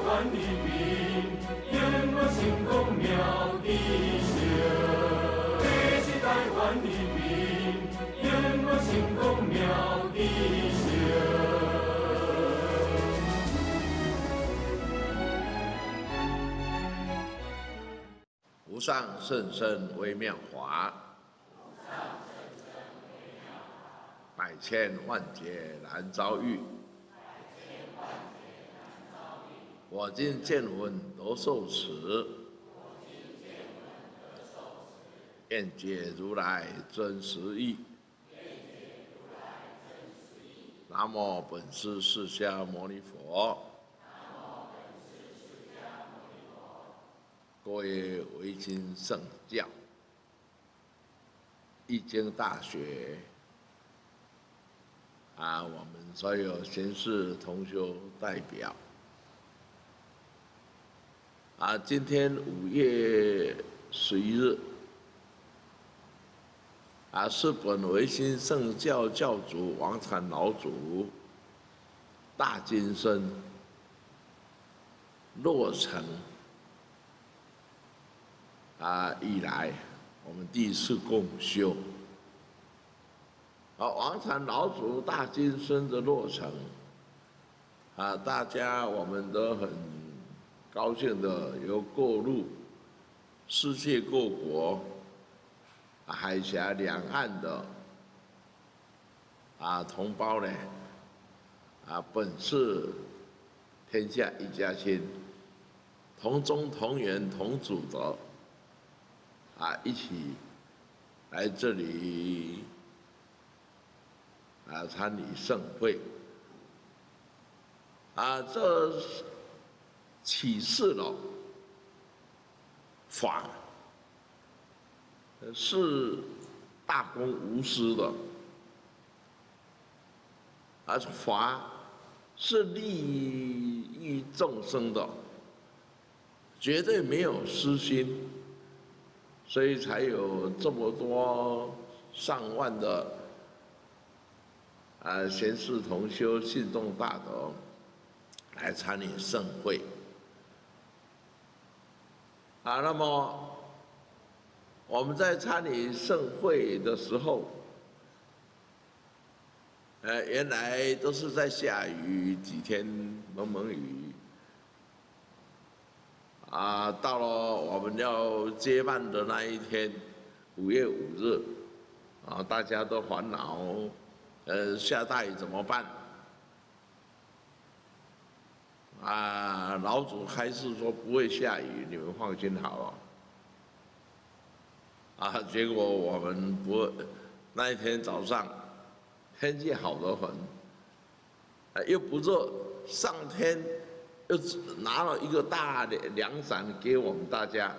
湾人民，永远成功妙智秀。这是台湾人民，永远成功妙智秀。 无上甚深微妙法，百千万劫难遭遇。我今见闻得受持，愿解如来真实义。南无本师释迦牟尼佛。各位维新圣教、易经大学我们所有贤士同修代表今天5月11日是本维新圣教教主王禅老祖大金身落成以来，我们第一次共修。王禅老祖大金身的落成，大家我们都很高兴的由各路世界各国海峡两岸的同胞呢，本是天下一家亲，同宗同源同祖的。一起来这里参与盛会这启示了法是大公无私的，法是利益众生的，绝对没有私心。所以才有这么多上万的贤士同修、信众大德来参与盛会那么我们在参与盛会的时候，原来都是在下雨，几天蒙蒙雨。到了我们要接办的那一天，5月5日，大家都烦恼，下大雨怎么办？老祖开示说不会下雨，你们放心好了。结果我们不，那一天早上天气好得很，又不热，上天。又拿了一个大的凉伞给我们大家，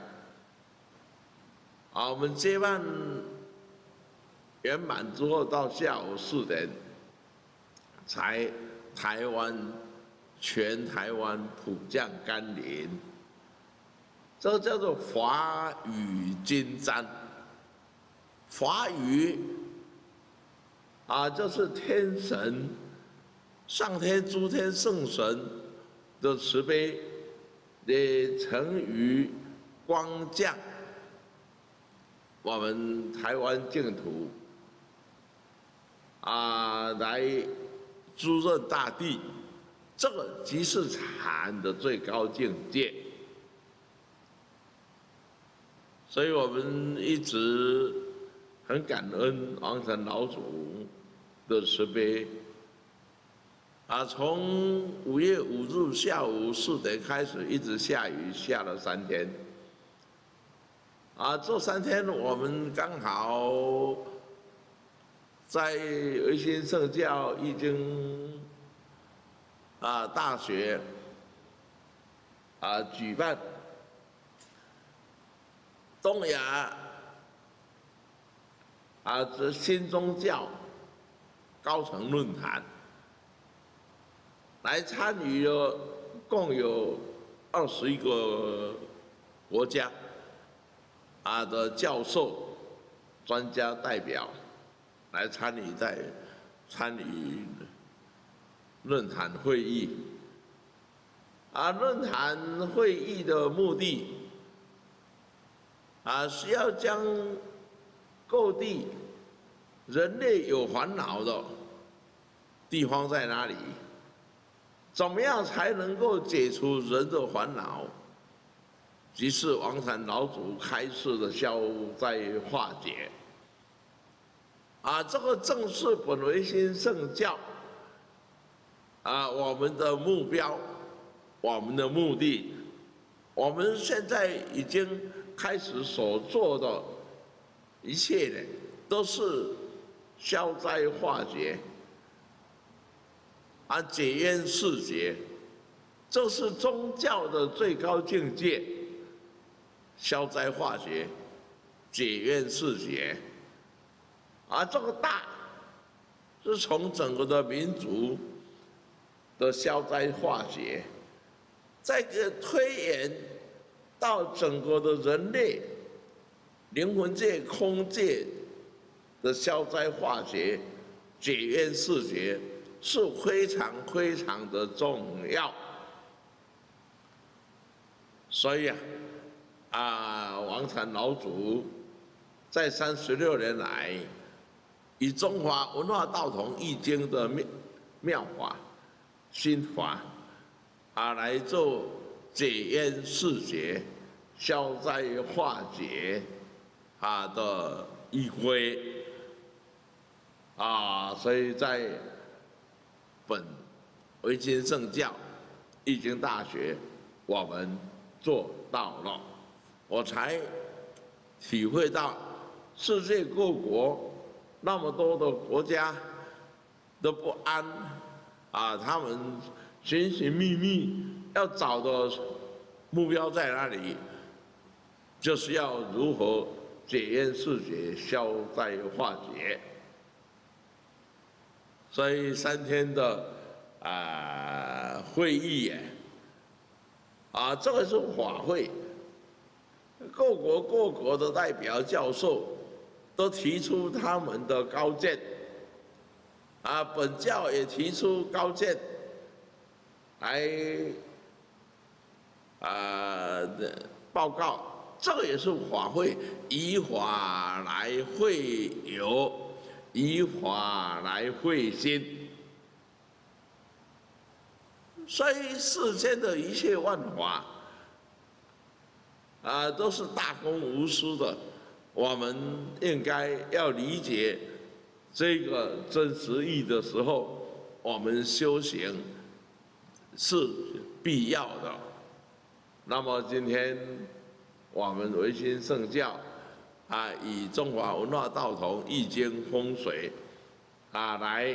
我们接办圆满之后，到下午4点，才全台湾普降甘霖，这叫做法雨金瞻。法雨就是天神、上天诸天圣神的慈悲，也成于光降我们台湾净土来滋润大地，这个即是禅的最高境界。所以我们一直很感恩王禅老祖的慈悲。从5月5日下午4点开始，一直下雨，下了3天。这3天我们刚好在维新圣教易经大学举办东亚这新宗教高层论坛。来参与了，共有21个国家的教授、专家代表来参与论坛会议。 论坛会议的目的是要将各地人类有烦恼的地方在哪里？怎么样才能够解除人的烦恼？即是王禅老祖开示的消灾化解。这个正是本唯心圣教我们的目标，我们的目的，我们现在已经开始所做的一切呢，都是消灾化解，解冤释结，这是宗教的最高境界。消灾化解，解冤释结，这个大是从整个的民族的消灾化解，再推演到整个的人类灵魂界、空界的消灾化解、解冤释结，是非常非常的重要。所以王禅老祖在36年来，以中华文化道统易经的妙法、心法来做解冤释结、消灾化解的依归所以在本唯心圣教易经大学，我们做到了。我才体会到世界各国那么多的国家的不安他们寻寻觅觅要找的目标在哪里，就是要如何解冤释结、消灾化解。所以3天的会议这个是法会。各国的代表教授都提出他们的高见，本教也提出高见，来报告。这个也是法会，以法来会友，以法来会心。所以世间的一切万法都是大公无私的，我们应该要理解这个真实义的时候，我们修行是必要的。那么今天我们唯心圣教以中华文化道统、易经、风水来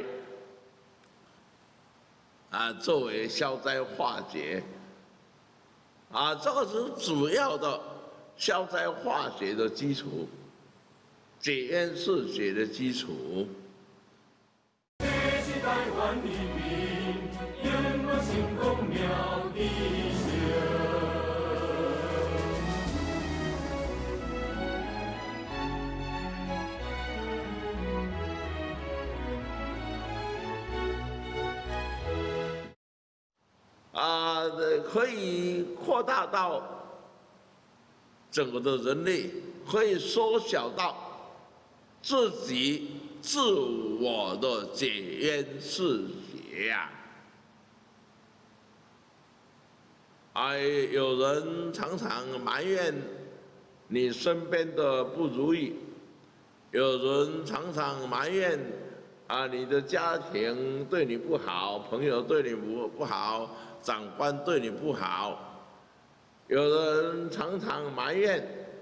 作为消灾化解。这个是主要的消灾化解的基础，解冤释结的基础。 这是台湾人民永远成功妙智性。 可以扩大到整个的人类，可以缩小到自己自我的解冤释结有人常常埋怨你身边的不如意，有人常常埋怨你的家庭对你不好，朋友对你不好，长官对你不好，有人常常埋怨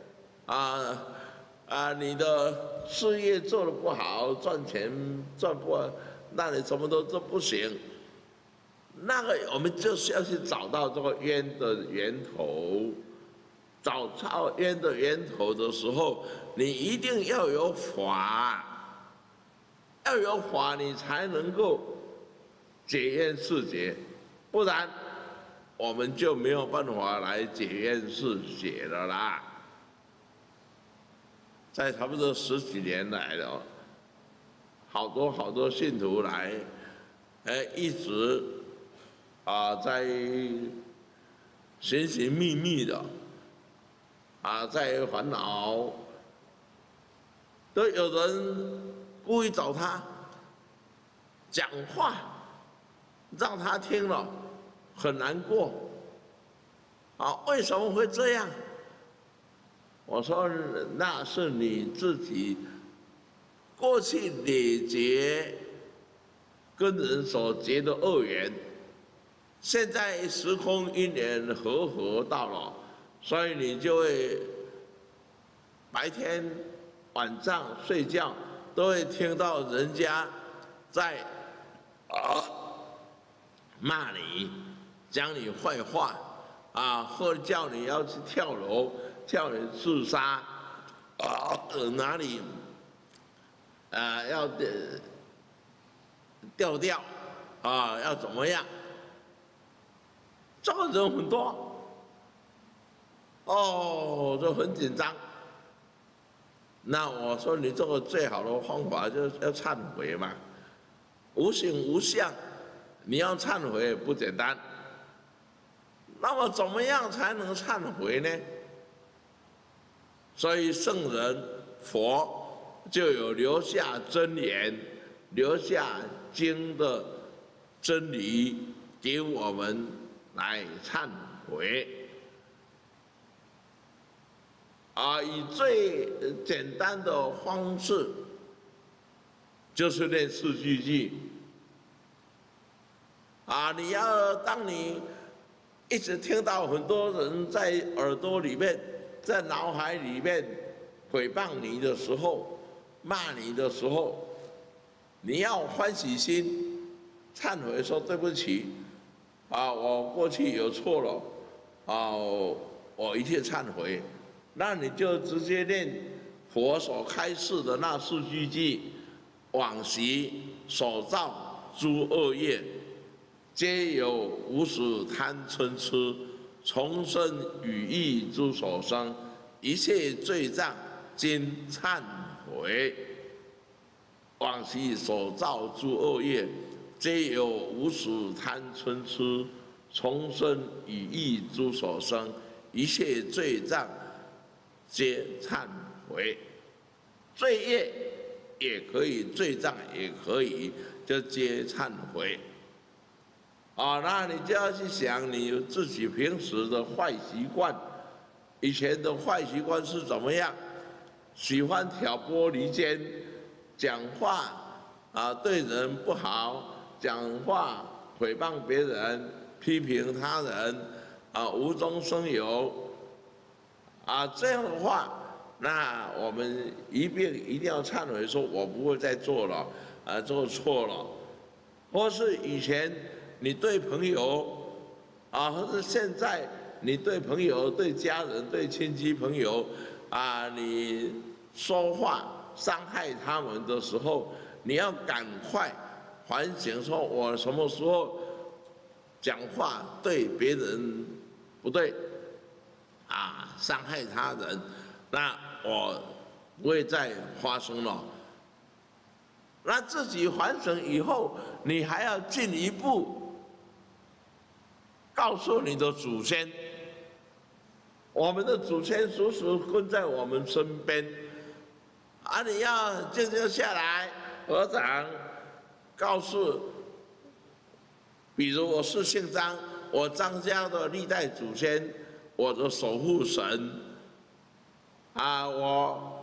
你的事业做得不好，赚钱赚不好，那你什么都不行。那个我们就是要去找到这个冤的源头，找到冤的源头的时候，你一定要有法。要有法，你才能够解冤释结，不然我们就没有办法来解冤释结了啦。在差不多10几年来了，好多信徒来，一直在寻寻觅觅的，在烦恼，都有人故意找他讲话，让他听了很难过。为什么会这样？我说那是你自己过去累劫跟人所结的恶缘，现在时空因缘和合到了，所以你就会白天晚上睡觉都会听到人家在骂你，讲你坏话或者叫你要去跳楼、叫你自杀哪里要掉要怎么样？这个人很多，就很紧张。那我说你这个最好的方法就是要忏悔嘛，无形无相，你要忏悔不简单。那么怎么样才能忏悔呢？所以圣人佛就有留下真言、留下经的真理给我们来忏悔。以最简单的方式，就是念四句偈。你要当你一直听到很多人在耳朵里面、在脑海里面诽谤你的时候、骂你的时候，你要欢喜心，忏悔说对不起，我过去有错了，我一切忏悔。那你就直接念佛所开示的那四句偈：往昔所造诸恶业，皆有无始贪嗔痴，从生语意诸所生，一切罪障今忏悔。往昔所造诸恶业，皆有无始贪嗔痴，从生语意诸所生，一切罪障皆忏悔。罪业也可以，罪障也可以，就皆忏悔。那你就要去想你自己平时的坏习惯，以前的坏习惯是怎么样？喜欢挑拨离间，讲话对人不好，讲话诽谤别人，批评他人，无中生有，这样的话，那我们一定要忏悔，说我不会再做了，做错了，或是以前你对朋友，或者现在你对朋友、对家人、对亲戚朋友，你说话伤害他们的时候，你要赶快反省，说我什么时候讲话对别人不对，伤害他人，那我不会再发生了。那自己反省以后，你还要进一步告诉你的祖先，我们的祖先时时跟在我们身边，你要静静下来，合掌，告诉，比如我是姓张，我张家的历代祖先，我的守护神，我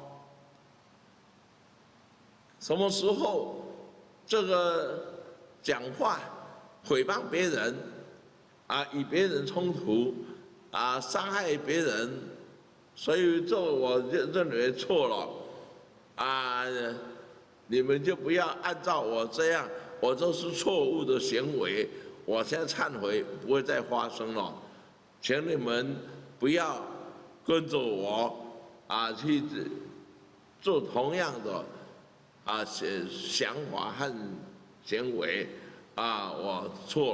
什么时候这个讲话诽谤别人，与别人冲突，伤害别人，所以这我认为错了，你们就不要按照我这样，我这是错误的行为，我现在忏悔，不会再发生了，请你们不要跟着我去做同样的想法和行为，我错了。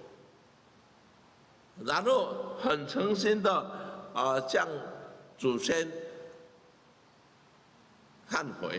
然后很诚心的向祖先忏悔，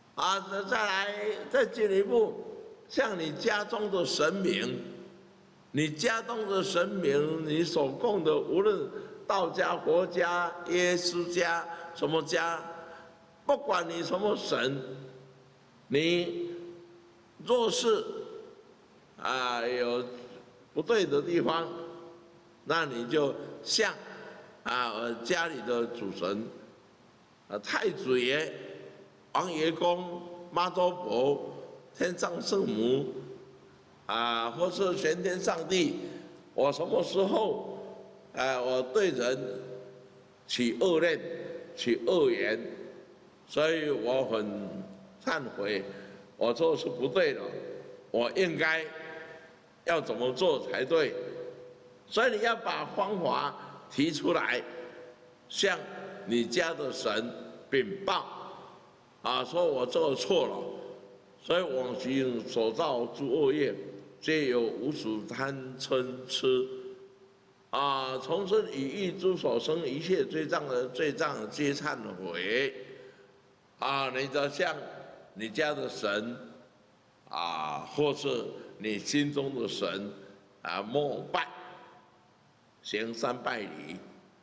再来再进一步向你家中的神明你家中的神明，你所供的，无论道家、佛家、耶稣家什么家，不管你什么神，你若是有不对的地方，那你就向家里的主神太子爷、王爷公、妈祖婆、天上圣母或是玄天上帝，我什么时候我对人起恶念、起恶言，所以我很忏悔，我做是不对的，我应该要怎么做才对？所以你要把方法提出来，向你家的神禀报，说我做错了，所以往昔所造诸恶业，皆由无始贪嗔痴，从生以欲诸所生一切罪障的罪障皆忏悔，你就向你家的神，或是你心中的神，膜拜，行3拜礼。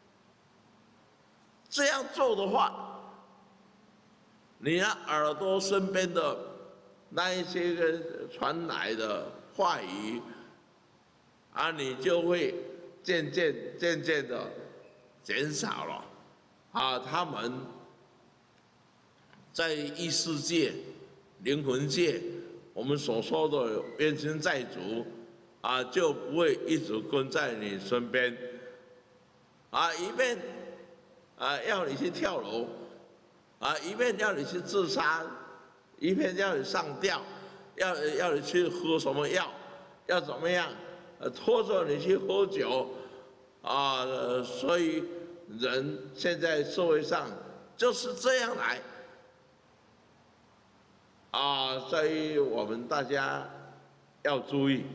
这样做的话，你耳朵身边的那一些个传来的话语，你就会渐渐的减少了。他们在异世界、灵魂界，我们所说的冤亲债主，就不会一直跟在你身边，一边要你去跳楼，一边要你去自杀，一边要你上吊，要你去喝什么药，要怎么样，拖着你去喝酒，所以人现在社会上就是这样来，所以我们大家要注意，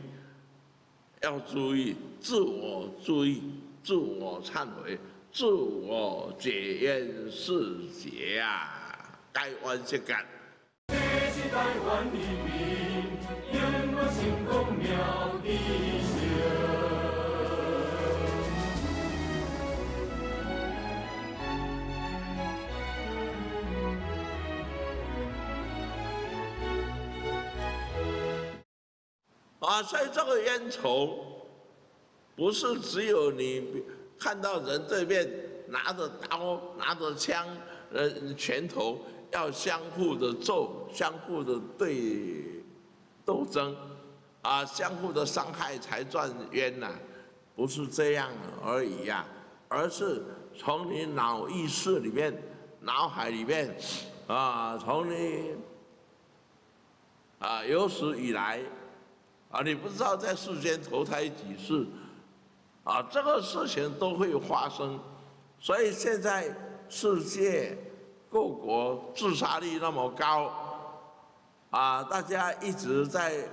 自我注意，自我忏悔。自我解冤释结改弯些干。 这是台湾人民永远成功妙智所以这个冤仇，不是只有你看到人这边拿着刀、拿着枪、拳头，要相互的揍、相互的斗争，相互的伤害才算冤呐，不是这样而已而是从你脑意识里面、脑海里面，从你有史以来，你不知道在世间投胎几世。这个事情都会发生，所以现在世界各国自杀率那么高，大家一直在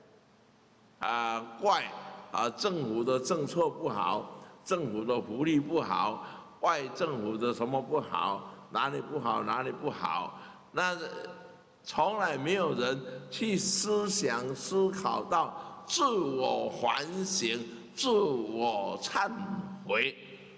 怪政府的政策不好，政府的福利不好，怪政府的什么不好，哪里不好哪里不好，那从来没有人去思考到自我反省。自我忏悔，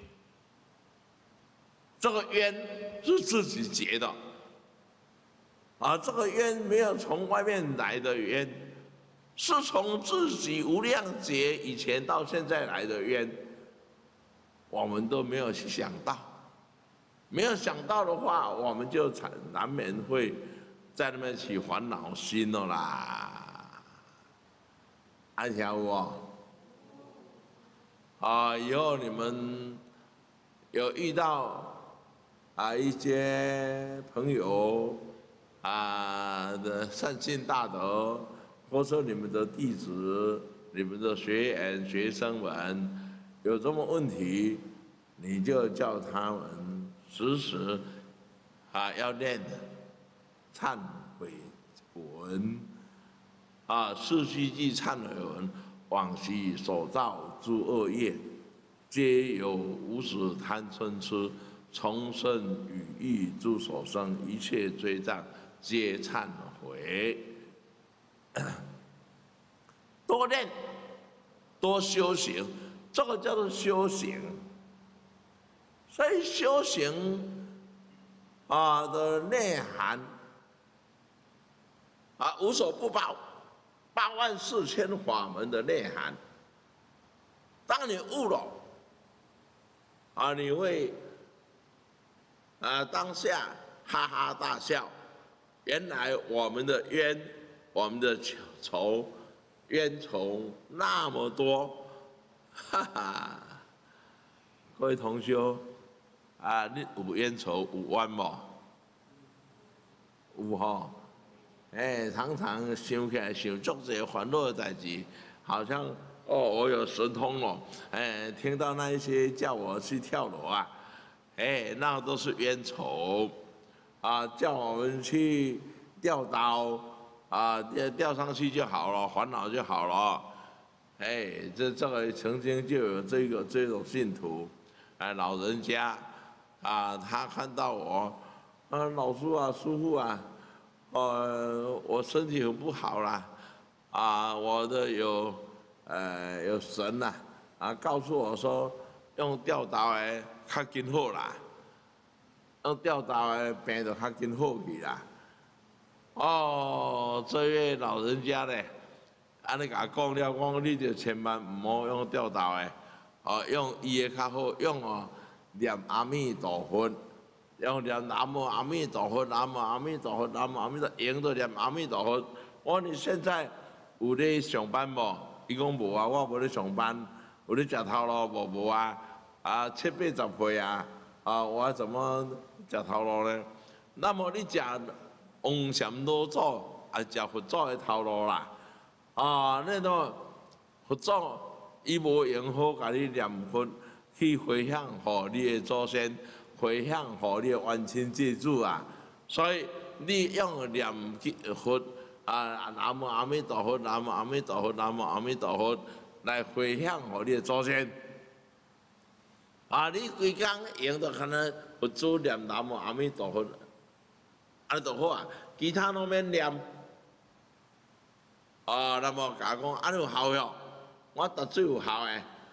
这个冤是自己结的，这个冤没有从外面来的冤，是从自己无量劫以前到现在来的冤，我们都没有去想到，没有想到的话，我们就难免会在那边起烦恼心了啦，安晓我。以后你们有遇到一些朋友的善心大德，或者你们的弟子、你们的学员、学生们有什么问题，你就叫他们时要念忏悔文，四句句忏悔文。往昔所造诸恶业，皆由无始贪嗔痴，从生与欲诸所生一切罪障，皆忏悔。多念多修行，这个叫做修行。所以修行的内涵无所不包，84000法门的内涵。当你悟了你会当下哈哈大笑。原来我们的冤，我们的仇，冤仇那么多，哈哈！各位同修你有冤仇有冤无？有吼。常常想起来想足这烦恼的代志，好像我有神通了。听到那一些叫我去跳楼那都是冤仇。叫我们去吊刀吊上去就好了，烦恼就好了。这个曾经就有这种信徒，老人家他看到我，老师师父我身体很不好啦，我的有神啦，告诉我说用吊刀较紧好啦。用吊刀病就较紧好去啦。这位老人家咧，安尼甲我讲了，我讲你就千万唔好用吊刀用伊的较好，用念阿弥陀佛，用念南无阿弥陀佛，南无阿弥陀佛，南无阿弥陀佛，用着念阿弥陀佛。我说你现在有咧上班无？伊讲无我无咧上班。有咧食头路无7、80岁我怎么食头路呢？那么你食王禅老祖食佛祖的头路啦。那个佛祖伊无用好甲你念佛，去回向予你的祖先，回向予你的冤亲债主所以你用念佛南无阿弥陀佛，南无阿弥陀佛，南无阿弥陀佛来回向予你的祖先。你规工用到可能佛祖念南无阿弥陀佛，安尼就好其他拢免念。那么甲我讲安尼有效哟，我绝对有效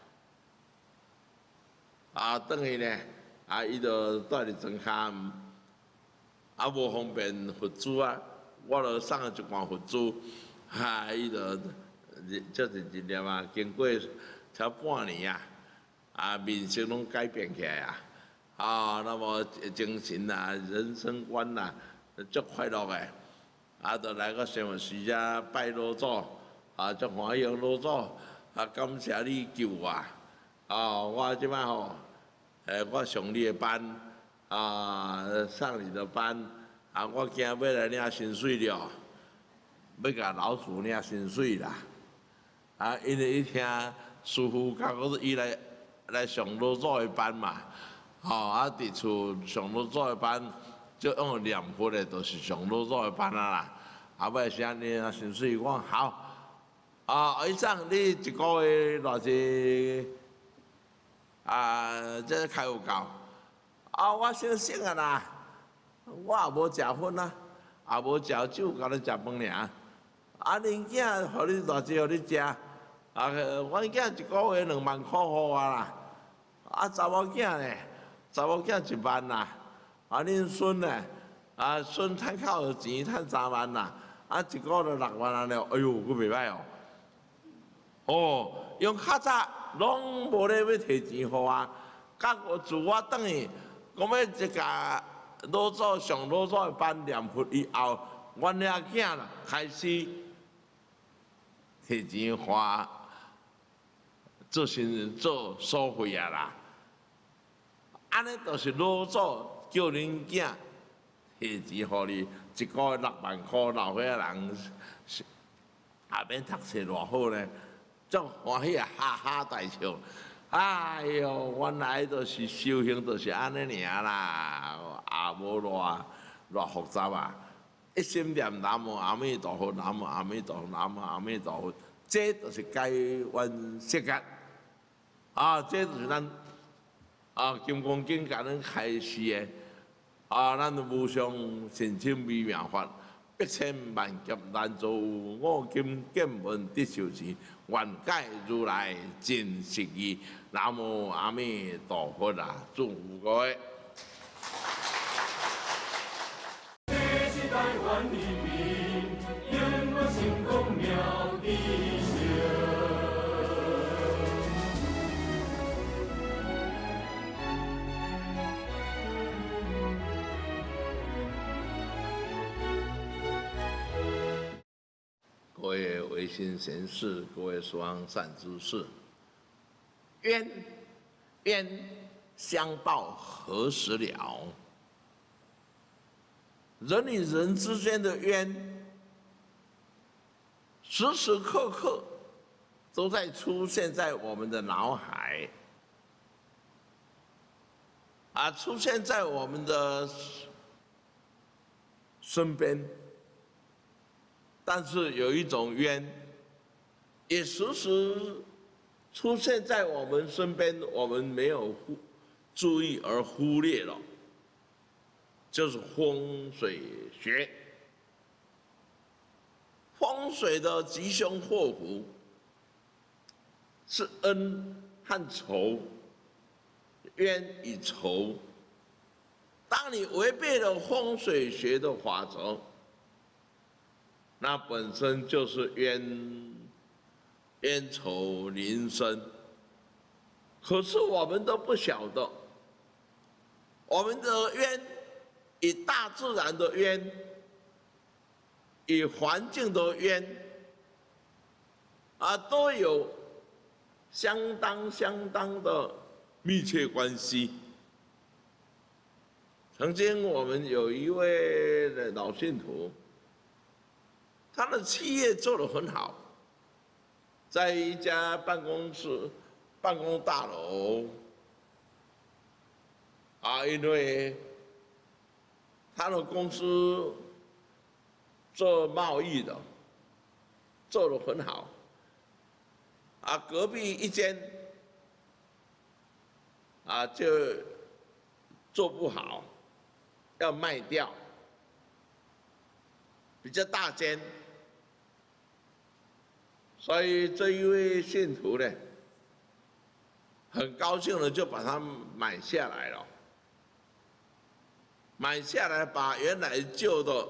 等于呢，伊就住伫庄骹，无方便佛珠我就送一罐佛珠，伊就就是一念经过超半年面色拢改变起来那么精神人生观足快乐就来个新闻时啊拜老祖足欢喜老祖感谢你救我我即摆我上你的班上你的班我惊要来领薪水了，要甲老师领薪水啦因为伊听师父甲我说伊来上老祖的班嘛，伫厝上老祖的班，就用念佛的，就是上老祖的班啦。尾时安尼薪水，我讲好，医生你一个月偌济这开有够我先醒啦，我也无食薰也无食酒，甲你食饭尔。恁囝互你偌济，互你食。阮囝一个月2万块互我啦，查某囝呢？查某囝1万啦，恁孙呢？孙趁靠钱趁3万啦，一个月6万了，哎呦，佫袂歹用较早拢无咧要摕钱互我，自我转去，讲要一家老祖上老祖的班念佛以后，阮遐囝啦开始摕钱互我。做收费啦，安尼就是老祖叫恁囝摕钱互你，一个月6万块，老岁仔人也免读册偌好呢，足欢喜哈哈大笑。哎哟，原来就是修行，就是安尼尔啦，也无偌复杂一心念南无阿弥陀佛，南无阿弥陀佛，南无阿弥陀佛，这就是解冤释结。这就是咱金刚经甲咱开示的咱无上甚深微妙法， 百千万劫难遭我今见闻得受持，愿解如来真实义。南无阿弥陀佛啊！祝福各位。 这是台湾人民永远成功妙智胜。 各位维新贤士，各位十方善知识，冤相报何时了？人与人之间的冤，时时刻刻都在出现在我们的脑海，出现在我们的身边。但是有一种冤，也时时出现在我们身边，我们没有注意而忽略了，就是风水学。风水的吉凶祸福是恩和仇，冤与仇。当你违背了风水学的法则，那本身就是冤仇临身，可是我们都不晓得，我们的冤与大自然的冤，与环境的冤，都有相当的密切关系。曾经我们有一位老信徒，他的企业做得很好，在一家办公大楼，因为他的公司做贸易的，做得很好，隔壁一间就做不好，要卖掉，比较大间。所以这一位信徒呢，很高兴的就把它买下来了。买下来，把原来旧的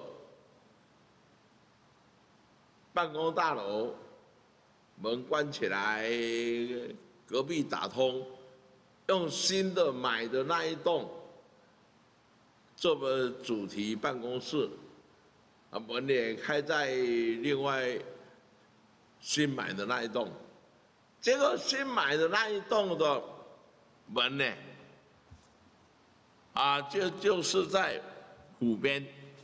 办公大楼门关起来，隔壁打通，用新的买的那一栋做个主题办公室，门也开在另外新买的那一栋，结果新买的那一栋的门呢，就是在湖边，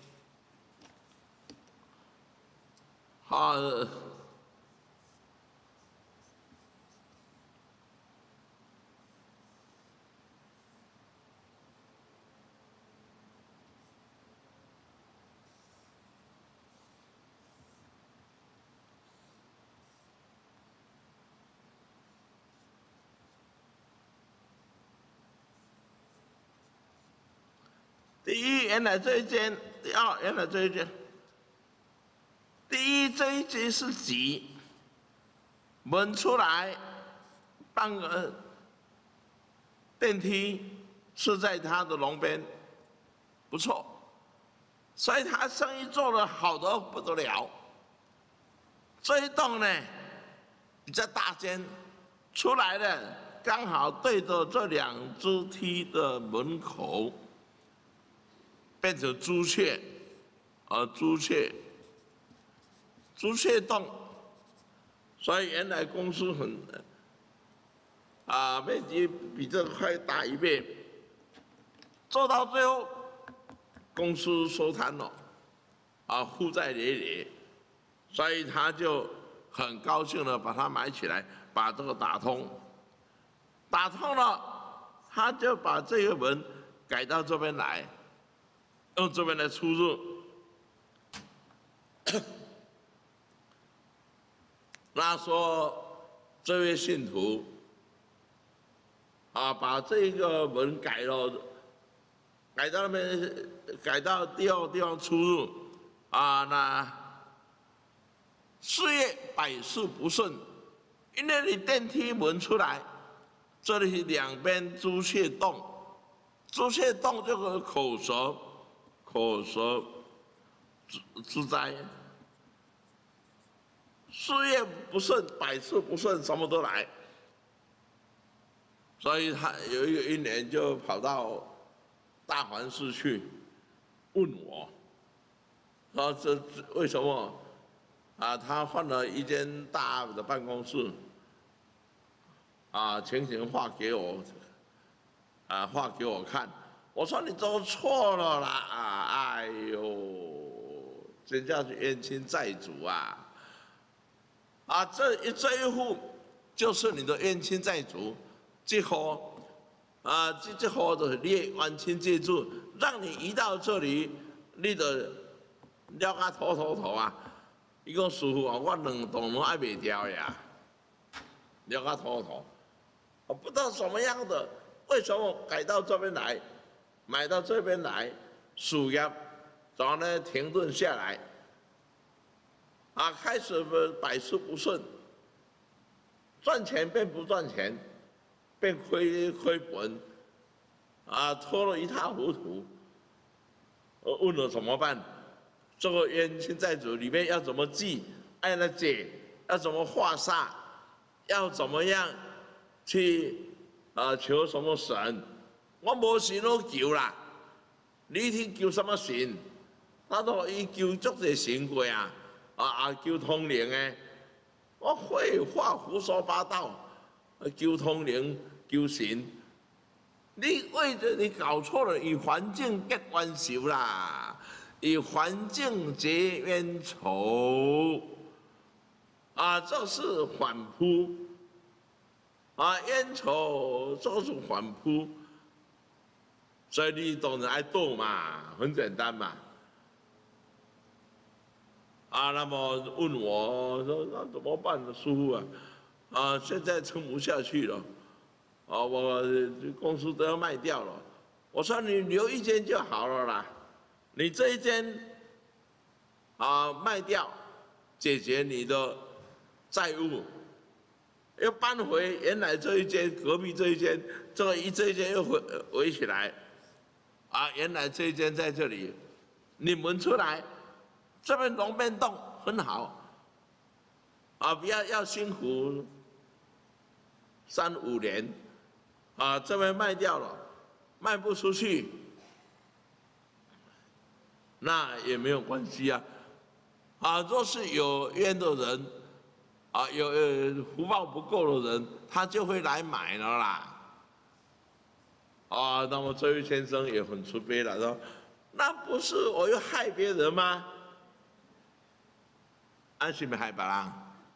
第一，原来这一间；第二，原来这一间。第一，这一间是吉，门出来，半个电梯是在他的龙边，不错，所以他生意做得好得不得了。这一栋呢，比较大间，出来的刚好对着这两只梯的门口。变成朱雀，朱雀洞，所以原来公司很，面积比这个快大一倍，做到最后，公司收摊了，负债累累，所以他就很高兴的把它买起来，把这个打通了，他就把这个门改到这边来。用这边来出入，那说这位信徒把这个门改到那边，改到第二个地方出入， 那事业百事不顺，因为你电梯门出来，这里是两边猪血洞，猪血洞就是口舌之灾。事业不顺，百事不顺，什么都来。所以他有一年就跑到大环市去问我，说这为什么他换了一间大的办公室，情形画给我，画给我看。我说你都错了啦，哎呦，真叫是冤亲债主啊！这一户就是你的冤亲债主，这户这户就是你冤亲债主，让你一到这里，你就了啊头啊！伊讲师傅我两栋拢爱卖掉呀，了啊头。我不知道什么样的，为什么改到这边来，买到这边来，事业然后呢停顿下来。开始百事不顺，赚钱变不赚钱，变亏本，拖了一塌糊涂。我问了怎么办？这个冤亲债主里面要怎么记？按了解，要怎么化煞？要怎么样去求什么神？我无神都求啦，你去求什么神？他都伊求足侪神过啊！求通灵的，我废话胡说八道，求通灵求神，你为着你搞错了，与环境结冤仇啦，与环境结冤仇，这是反扑，冤仇这是反扑，所以你当然爱斗嘛，很简单嘛。那么问我说那怎么办呢，师傅现在撑不下去了，我公司都要卖掉了。我说你留一间就好了啦，你这一间卖掉，解决你的债务，又搬回原来这一间，隔壁这一间，这一间又围起来，原来这一间在这里，你们出来。这边龙变洞很好，不要辛苦3、5年，这边卖掉了，卖不出去，那也没有关系啊，若是有冤的人，有福报不够的人，他就会来买了啦，那么这位先生也很慈悲了，说，那不是我又害别人吗？是咪害别人？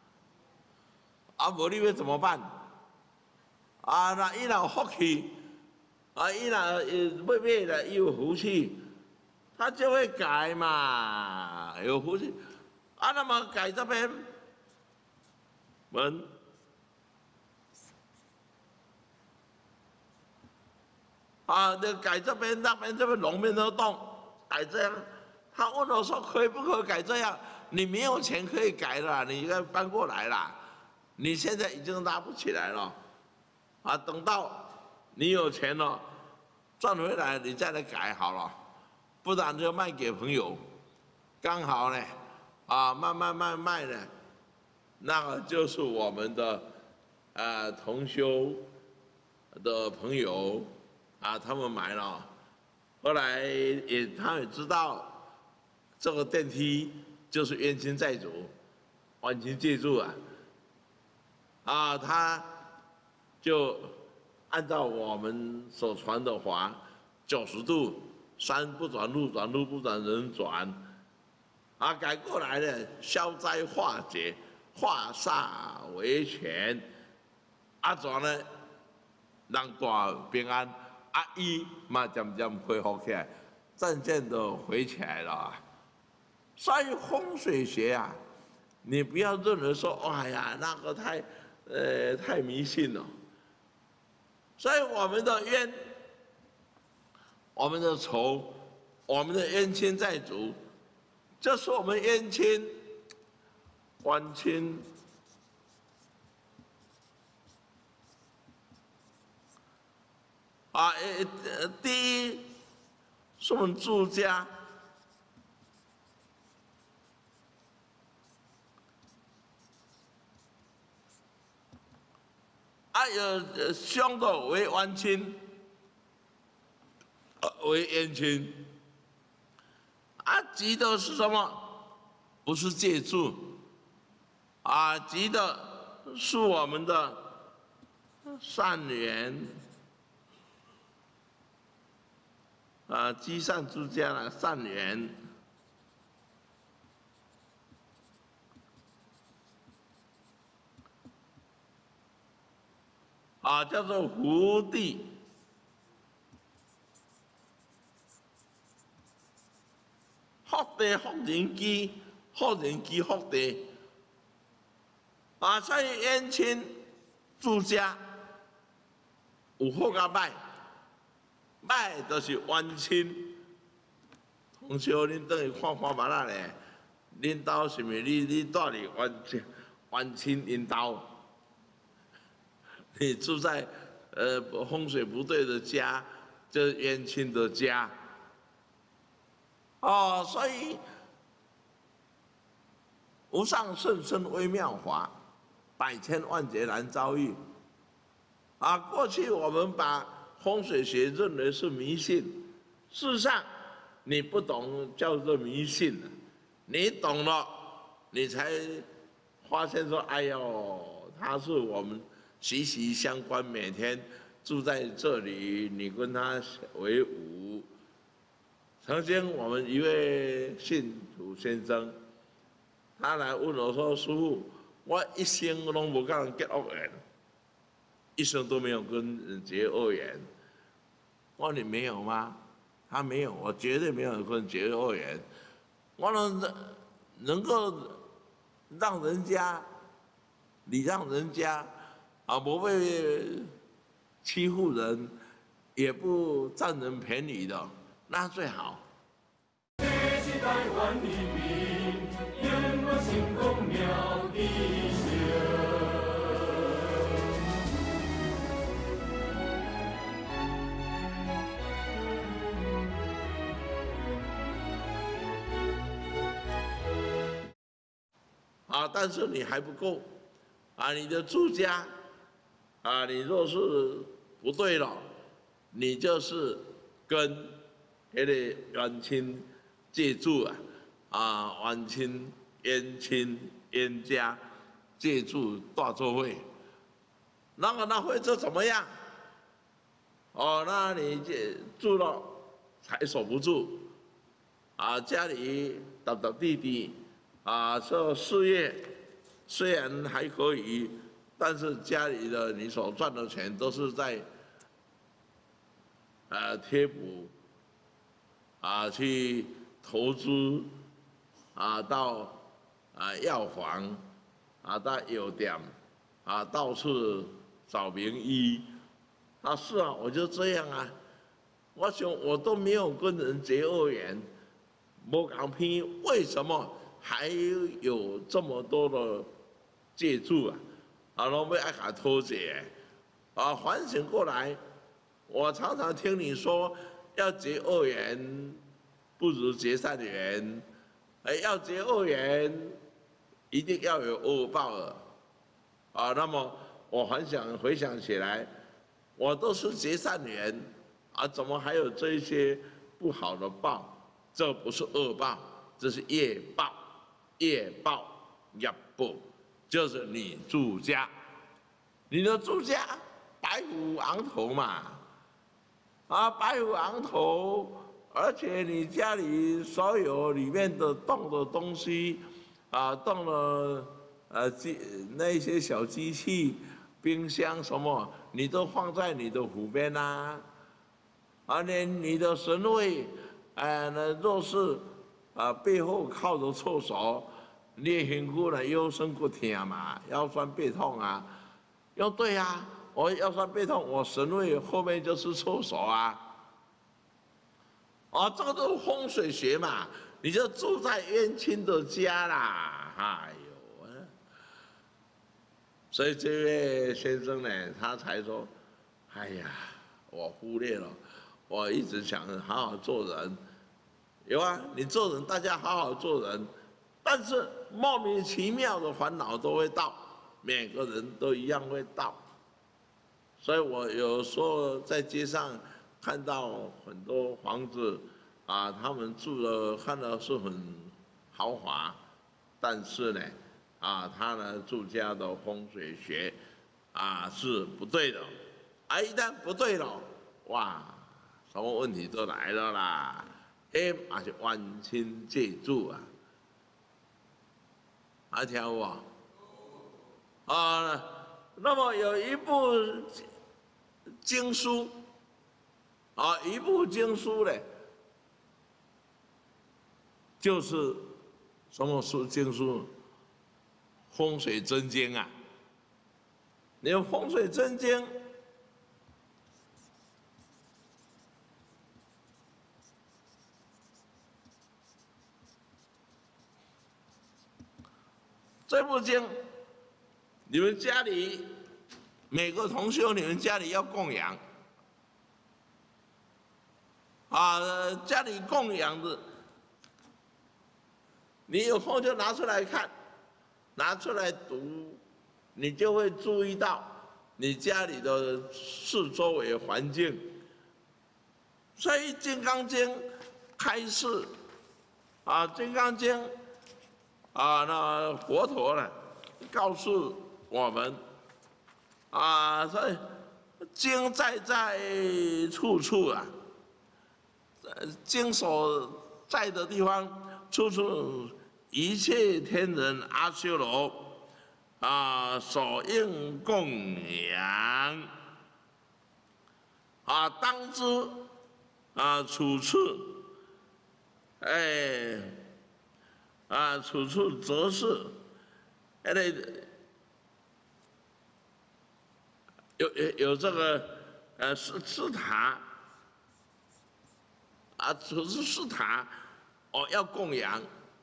无你要怎么办？那伊若有福气，伊若买了有福气，他就会改嘛，有福气。那么改这边门，就改这边那边这边龙面都动，改这样。他问我说可不可以改这样？你没有钱可以改了，你应该搬过来啦。你现在已经拉不起来了，等到你有钱了，赚回来你再来改好了，不然就卖给朋友。刚好呢，慢慢卖呢，那个就是我们的同修的朋友他们买了，后来他也知道这个电梯。就是冤亲债主，冤亲债主他就按照我们所传的话，90度，山不转路转，路不转人转，改过来了，消灾化解，化煞为权，怎呢，人大平安，伊嘛渐渐恢复起来，渐渐的回起来了。所以风水学你不要认为说，哎呀，那个太迷信了。所以我们的冤，我们的仇，我们的冤亲债主， 这是我们冤亲、官亲。第一是我们住家，有兄的为冤亲，为冤亲。急的是什么？不是借住，急的是我们的善缘。积善之家的善缘，叫做福地。福地福人居，福人居福地。所以冤亲住家有好甲歹。歹就是冤亲，同学，恁倒去看看嘛啦咧，恁兜是毋是你住伫冤亲因兜？你住在风水不对的家，就是冤亲的家。所以无上甚深微妙法，百千万劫难遭遇。过去我们把风水学认为是迷信，事实上你不懂叫做迷信，你懂了，你才发现说，哎呦，它是我们息息相关，每天住在这里，你跟他为伍。曾经我们一位信徒先生，他来问我说：“师父，我一生拢无跟人结恶缘，一生都没有跟人结恶缘。”我说你没有吗？他没有，我绝对没有跟人结恶缘。我能够让人家礼让人家，不会欺负人，也不占人便宜的，那最好。 这是台湾人民永远成功妙智性。 但是你还不够，你的住家，你若是不对了，你就是跟那个冤亲借住冤亲、冤亲、冤家借住大作会，那会这怎么样？那你住了还守不住，家里倒地地。这事业虽然还可以，但是家里的你所赚的钱都是在贴补去投资到药房到药店到处找名医。是啊，我就这样啊。我想我都没有跟人结恶缘，无讲偏，为什么还有这么多的借助拢要爱甲偷借反省过来，我常常听你说要结恶缘，不如结善缘。要结恶缘，一定要有恶报的那么我回想起来，我都是结善缘怎么还有这一些不好的报？这不是恶报，这是业报。业报业报，就是你住家，你的住家白虎昂头嘛，白虎昂头，而且你家里所有里面的动的东西，动了那些小机器、冰箱什么，你都放在你的湖边连你的神位，若是背后靠着厕所，你的身躯呢腰酸骨痛嘛，腰酸背痛对我腰酸背痛，我神位后面就是厕所这个都是风水学嘛。 你就住在冤亲的家啦，哎呦！所以这位先生呢，他才说：“哎呀，我忽略了，我一直想好好做人。有啊，你做人，大家好好做人，但是莫名其妙的烦恼都会到，每个人都一样会到。所以我有时候在街上看到很多房子啊，他们住的看到是很豪华，但是呢。”啊，他呢住家的风水学啊是不对的，啊一旦不对了，哇，什么问题都来了啦，也是冤亲债主啊，听有无？啊，那么有一部经书，啊，一部经书呢，就是什么书经书？风水真经啊，你有风水真经，这部经，你们家里每个同修，你们家里要供养，啊，家里供养的，你有空就拿出来看。拿出来读，你就会注意到你家里的四周围环境。所以《金刚经》开示啊，《金刚经》啊，那佛陀呢告诉我们啊，所以经在处处啊，经所在的地方，处处。一切天人阿修罗啊，所应供养啊，当知啊，处处处处则是有这个是塔啊，处处是塔哦，要供养。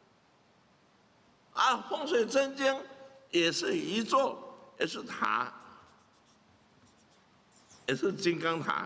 啊，风水真经也是一座，也是塔，也是金刚塔。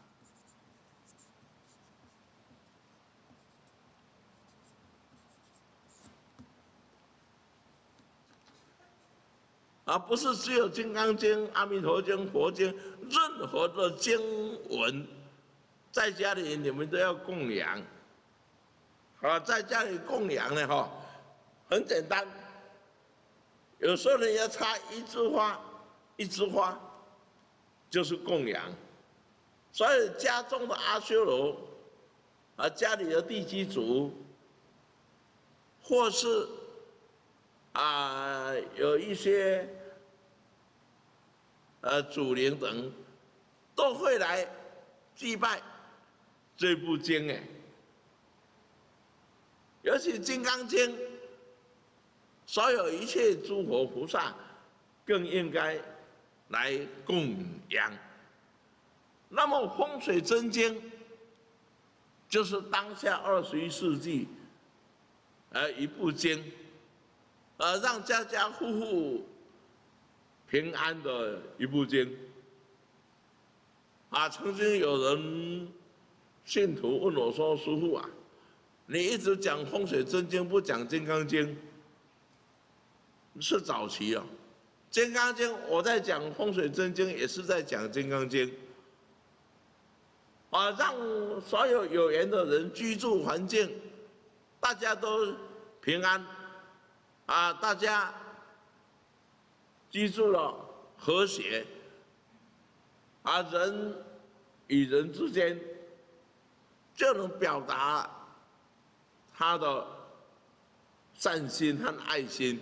而不是只有《金刚经》、《阿弥陀经》、佛经，任何的经文，在家里你们都要供养。啊，在家里供养呢，哈。很简单，有时候人家插一枝花，就是供养。所以家中的阿修罗，啊，家里的地基主，或是啊有一些祖灵等，都会来祭拜这部经哎。尤其《金刚经》。所有一切诸佛菩萨更应该来供养。那么风水真经就是当下21世纪一部经，让家家户户平安的一部经。啊，曾经有人信徒问我说：“师父啊，你一直讲风水真经，不讲金刚经？”是早期哦，《金刚经》我在讲风水真经，也是在讲《金刚经》啊，让所有有缘的人居住环境，大家都平安啊，大家居住了和谐啊，人与人之间就能表达他的善心和爱心。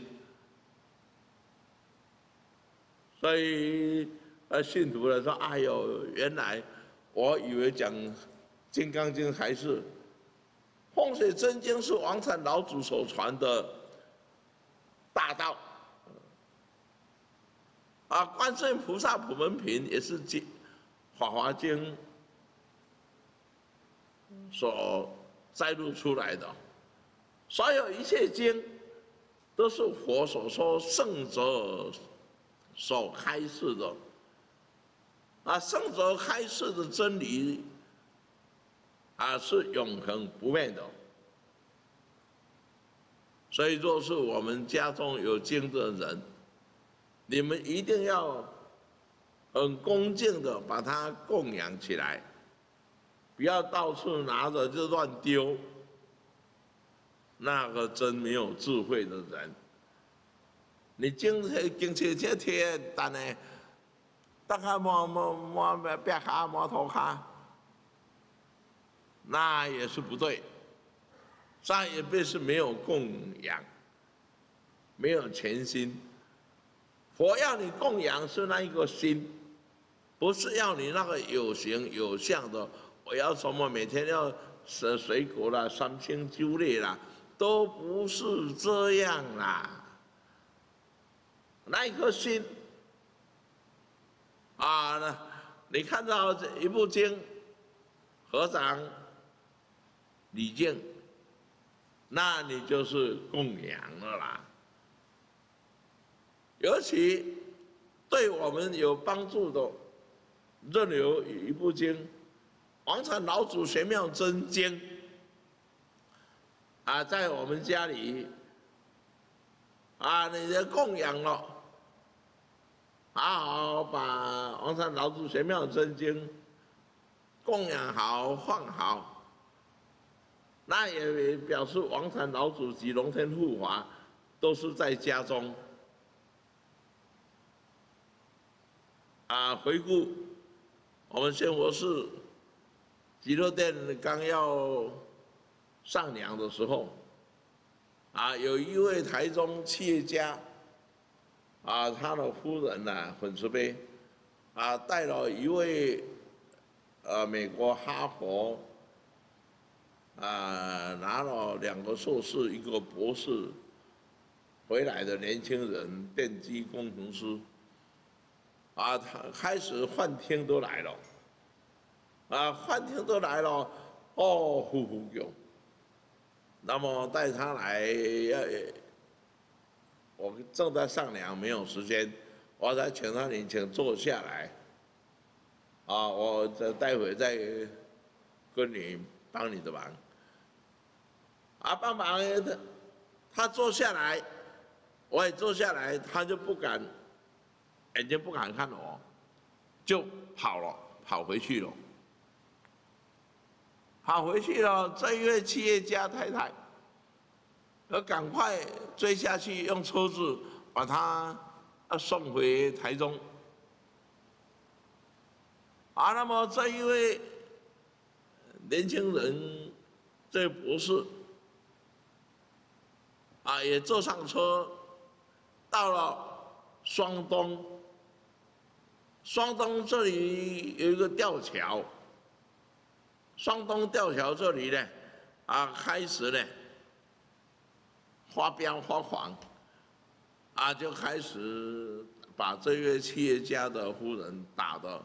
所以，信徒来说：“哎呦，原来我以为讲《金刚经》还是风水真经是王禅老祖所传的大道。啊，观世音菩萨普门品也是《法华经》所摘录出来的。 所有一切经都是佛所说圣者所开示的。圣者开示的真理是永恒不变的。所以，若是我们家中有经的人，你们一定要很恭敬的把它供养起来，不要到处拿着就乱丢。那个真没有智慧的人，你经济这贴单呢，大概摸别卡摸头卡，那也是不对。上一辈是没有供养，没有全心。佛要你供养是那一个心，不是要你那个有形有相的。我要什么每天要吃水果啦、三清酒类啦，都不是这样啦。那一颗心你看到一部经，合掌礼敬，那你就是供养了啦。尤其对我们有帮助的，任有一部经，《王禅老祖玄妙真经》在我们家里你的供养了，好好把《王禅老祖玄妙真经》供养好放好。那也表示王禅老祖及龙天护法都是在家中。回顾我们仙佛寺极乐殿刚要上梁的时候，有一位台中企业家，他的夫人粉慈悲，带了一位美国哈佛。拿了2个硕士、1个博士回来的年轻人，电机工程师，他开始幻听都来了，幻听都来了，呼呼叫。那么带他来，我正在上梁，没有时间，我才请他请坐下来，我待会再跟你帮你的忙。帮忙，他坐下来，我也坐下来，他就不敢，眼睛不敢看我，就跑了，跑回去了。跑回去了，这一位企业家太太，要赶快追下去，用车子把他送回台中。那么这一位年轻人，这博士。也坐上车，到了双东。双东这里有一个吊桥，双东吊桥这里呢，开始呢发飙发狂，就开始把这位企业家的夫人打的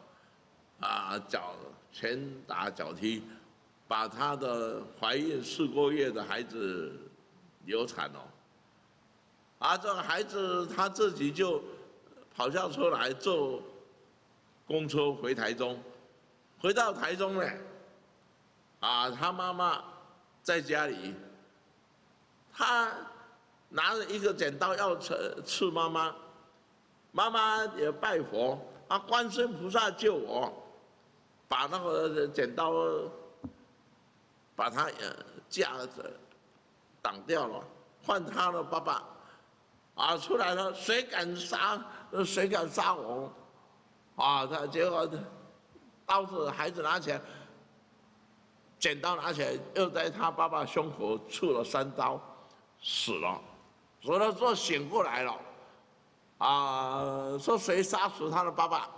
拳打脚踢，把她的怀孕4个月的孩子流产了。这个孩子他自己就跑下车来坐公车回台中，回到台中呢，他妈妈在家里，他拿着一个剪刀要刺妈妈，妈妈也拜佛，观世音菩萨救我，把那个剪刀把他架着挡掉了，换他的爸爸。出来了，谁敢杀我？他结果刀子孩子拿起来，剪刀拿起来，又在他爸爸胸口刺了3刀，死了。死了之后醒过来了，说谁杀死他的爸爸？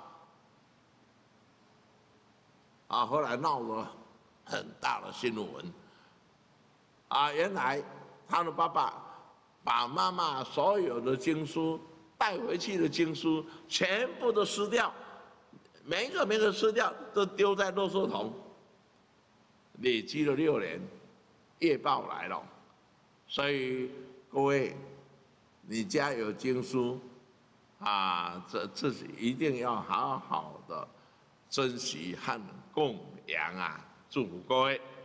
后来闹了很大的新闻。原来他的爸爸。把妈妈所有的经书带回去的经书全部都撕掉，每一个撕掉，都丢在垃圾桶。累积了6年，业报来了， 所以各位，你家有经书啊，自己一定要好好的珍惜和供养啊！祝福各位。